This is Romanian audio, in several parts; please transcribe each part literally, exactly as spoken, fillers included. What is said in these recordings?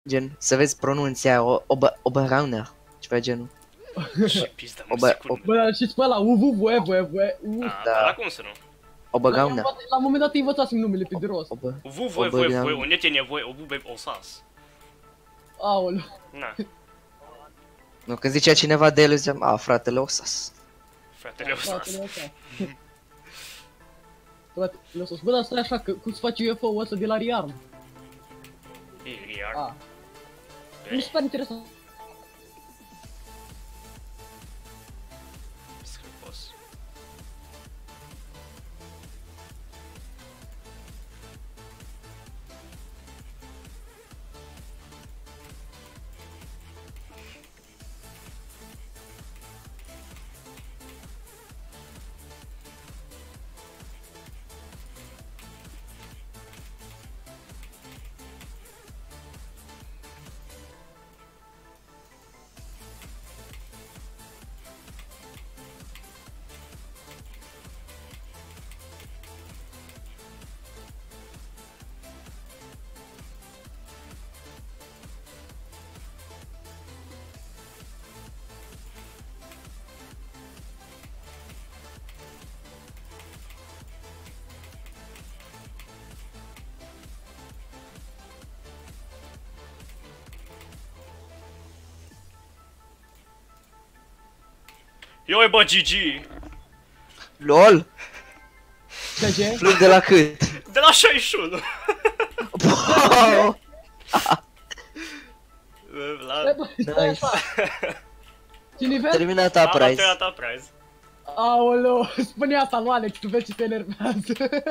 Gen, să vezi pronunția, o, obă, Oberrauner, ceva genul. Și pizda, mă, Obă, secund. ob, Bă, dar și spui ăla, uvu, voie, voie, voie, uvu. A, da. da, cum să nu? Oberrauner. La un moment dat îi învățasem numele pe de rost. Obă, Vu, voi, voi, voi, o nete nevoie, o bube, o sas. Aoleu. Na, nu, când zicea cineva de el, ziceam, a, fratele Osas. fratele, o sas. Fratele ăsta. Fratele ăsta. Bă, dar stai așa, că cum se face U F O-ul ăsta de la Rearm? E, iar. Ah. Mi se pare interesant. Scârpos. Ioi, bă, G G! LOL? Ce ce? Fluke de la cât? De la șaizeci și unu! Wow! La... Nice. Ce nivel? Terminat Am Uprise. terminat Uprise. Aoleu, spune asta lui Alex, tu vezi ce te enervează.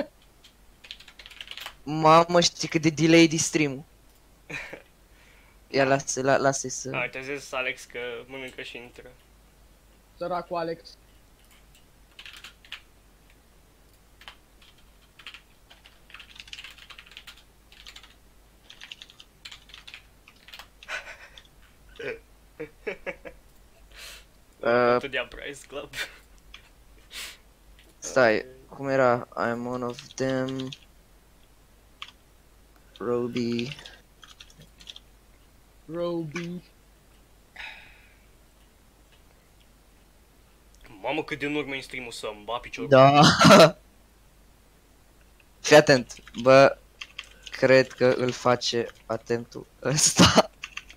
Mamă, știi cât de delay de stream-ul. Ia lasă, la, lasă să... Hai, te zis Alex că mănâncă și intră. Săracul Alex. Uh, Tu de Uprise Club. stai, cum era? I'm one of them. Roby. Roby. Mamă, cât de în urmă în stream-ul să-mi ba piciorul. Da. Fii atent, bă, cred că îl face atentul ăsta.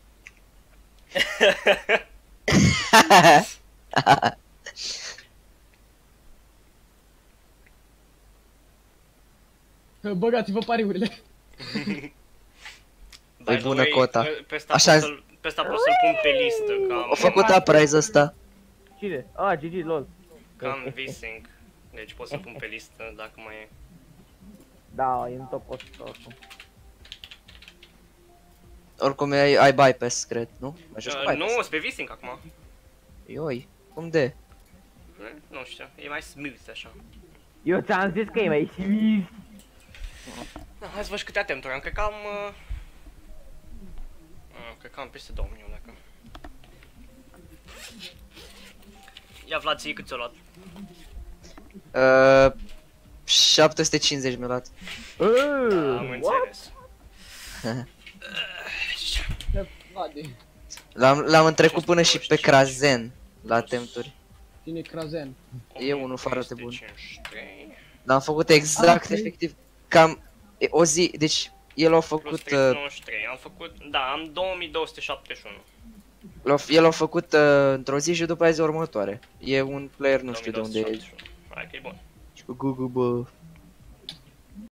Băgați-vă pariurile. By E the bună way, cota. Pe ăsta Așa- pot să-l pe ăsta pot să-l pun pe listă, că A am, făcut Uprise ăsta. Cine? Ah, G G, lol. că am V-Sync. Deci pot să-l pun pe listă dacă mai e. Da, e în top o sută oricum. Oricum ai, ai bypass, cred, nu? Mai joci cu Uh, bypass. nu, sunt pe V-Sync acum. Ioi, cum de? Eh, Nu știu, e mai smooth așa. Eu ți-am zis că e mai smooth. Da, hai să văd și câte atempturi am, cred că am... Uh... Uh, cred că am peste două mii dacă... Ia Vlad, ție cât ți-o luat? Uh, șapte sute cincizeci mi-a luat. Da, am What? înțeles. Vlade. L-am l-am întrecut până și pe Krazen la atempturi. Cine Krazen? E unul foarte bun. o mie trei sute cincizeci și trei L-am făcut exact, Ah, ok. efectiv, cam e, o zi, deci el a plus făcut, trei sute uh, nouăzeci și trei, am făcut, da, am două mii două sute șaptezeci și unu. l-a- el a făcut uh, într-o zi și după aia zi următoare. E un player, nu știu de unde e. două mii două sute șaptezeci și unu. Hai că e bun. Și cu Google, bă.